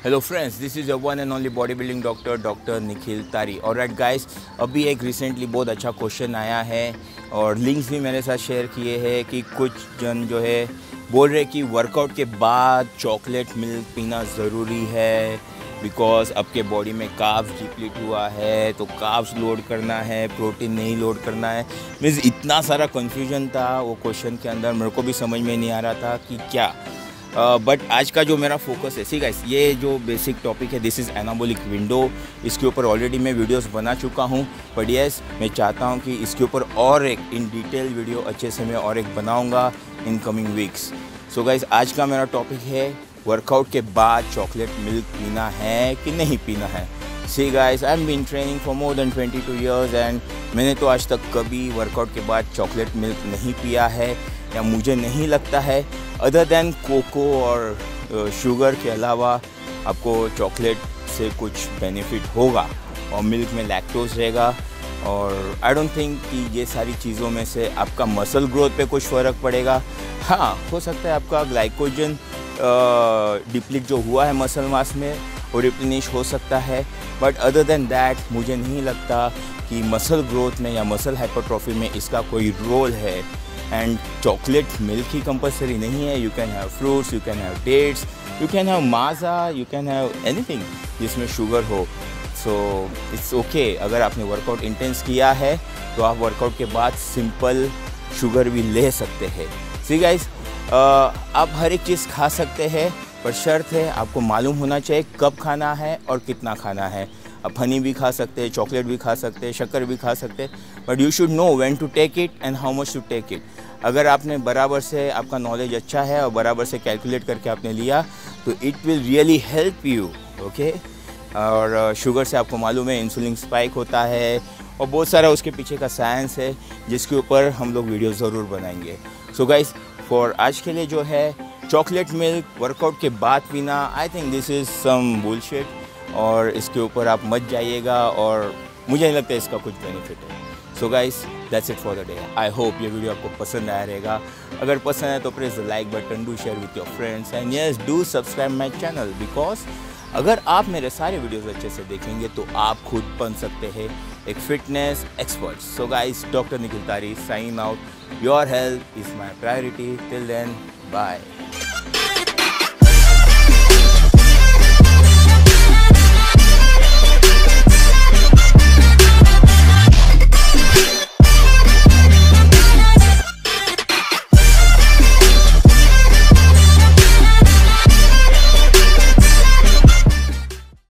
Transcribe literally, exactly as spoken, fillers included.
Hello friends, this is a one and only body building doctor doctor Nikhil Tari. और right guys, अभी एक recently बहुत अच्छा क्वेश्चन आया है और लिंक्स भी मेरे साथ शेयर किए हैं कि कुछ जन जो है बोल रहे कि वर्कआउट के बाद चॉकलेट मिल्क पीना ज़रूरी है बिकॉज आपके बॉडी में कार्ब्स डिप्लीट हुआ है, तो कार्ब्स लोड करना है, प्रोटीन नहीं लोड करना है। मीन्स इतना सारा कन्फ्यूजन था वो क्वेश्चन के अंदर, मेरे को भी समझ में नहीं आ रहा था कि क्या। बट uh, आज का जो मेरा फोकस है, सी गाइस, ये जो बेसिक टॉपिक है दिस इज़ एनाबॉलिक विंडो। इसके ऊपर ऑलरेडी मैं वीडियोस बना चुका हूँ, बट यस मैं चाहता हूँ कि इसके ऊपर और एक इन डिटेल वीडियो अच्छे से मैं और एक बनाऊँगा in coming weeks. So guys, आज का मेरा टॉपिक है वर्कआउट के बाद चॉकलेट मिल्क पीना है कि नहीं पीना है। See guys, I am been training for more than twenty two years and मैंने तो आज तक कभी वर्कआउट के बाद चॉकलेट मिल्क नहीं पिया है, या मुझे नहीं लगता है अदर देन कोको और शुगर के अलावा आपको चॉकलेट से कुछ बेनिफिट होगा। और मिल्क में लैक्टोज रहेगा और आई डोंट थिंक कि ये सारी चीज़ों में से आपका मसल ग्रोथ पे कुछ फ़र्क पड़ेगा। हाँ, हो सकता है आपका ग्लाइकोजन डिप्लीट जो हुआ है मसल मास में वो रिप्लेनिश हो सकता है, बट अदर देन दैट मुझे नहीं लगता कि मसल ग्रोथ में या मसल हाइपरट्रॉफी में इसका कोई रोल है। एंड चॉकलेट मिल्क ही कंपलसरी नहीं है, you can have fruits, you can have dates, you can have Maaza, you can have anything जिसमें शुगर हो। सो इट्स ओके, अगर आपने वर्कआउट इंटेंस किया है तो आप वर्कआउट के बाद सिंपल शुगर भी ले सकते हैं। सी गाइस, आप हर एक चीज़ खा सकते हैं, पर शर्त है आपको मालूम होना चाहिए कब खाना है और कितना खाना है। आप हनी भी खा सकते हैं, चॉकलेट भी खा सकते हैं, शक्कर भी खा सकते हैं, but you should know when to take it and how much to take it. अगर आपने बराबर से, आपका नॉलेज अच्छा है और बराबर से कैलकुलेट करके आपने लिया तो it will really help you, okay. और शुगर से आपको मालूम है इंसुलिन स्पाइक होता है और बहुत सारा उसके पीछे का साइंस है जिसके ऊपर हम लोग वीडियो ज़रूर बनाएंगे। सो गाइस, फॉर आज के लिए जो है चॉकलेट मिल्क वर्कआउट के बाद पीना, I think this is some bullshit और इसके ऊपर आप मत जाइएगा और मुझे नहीं लगता इसका कुछ बेनिफिट है। So guys, that's it for the day. I hope ये वीडियो आपको पसंद आया रहेगा। अगर पसंद है तो press the like button, do share with your friends and yes do subscribe my channel, because अगर आप मेरे सारे वीडियोस अच्छे से देखेंगे तो आप खुद बन सकते हैं एक fitness expert. So guys, doctor Nikhil Tari sign out. Your health is my priority. Till then, bye.